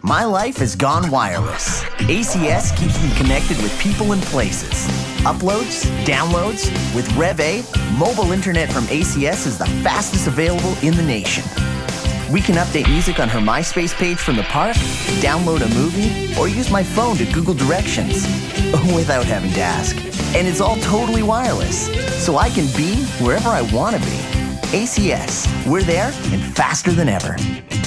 My life has gone wireless. ACS keeps me connected with people and places. Uploads, downloads, with Rev A, mobile internet from ACS is the fastest available in the nation. We can update music on her MySpace page from the park, download a movie, or use my phone to Google directions without having to ask. And it's all totally wireless, so I can be wherever I want to be. ACS, we're there and faster than ever.